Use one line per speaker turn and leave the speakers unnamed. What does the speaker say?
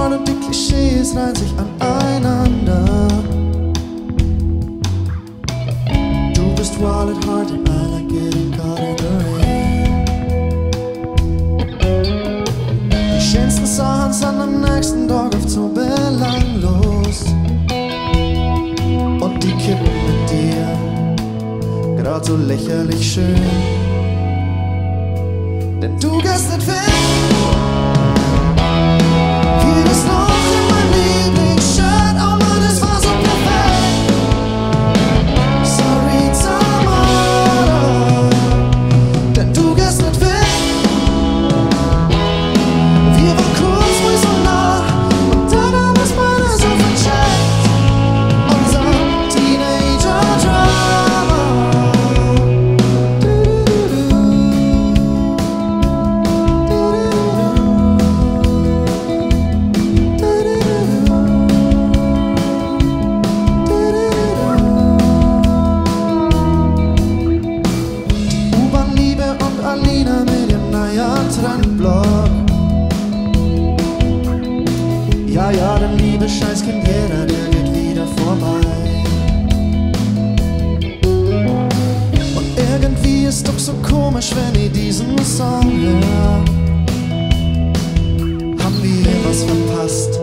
Rock'n'Roll und die Klischees reihen sich aneinander. Du bist wild at heart and I like getting caught in the rain. Die schönsten Songs an am nächsten Tag oft so belanglos. Und die Kippen mit dir grad so lächerlich schön. Denn du gehst nicht weg. Hier ist noch in mein Lieblingsshirt. Oh Mann, es war so perfekt. Sorry, Tamara, denn du gehst nicht weg. Wir waren kurz ruhig so nah und dann haben es beide so vercheckt. Unser Teenager-Drama. Alina mit dem neuen Trendblock. Ja, ja, der liebe Scheiß kennt jeder, der geht wieder vorbei. Und irgendwie ist doch so komisch, wenn ich diesen Song hör. Haben wir was verpasst?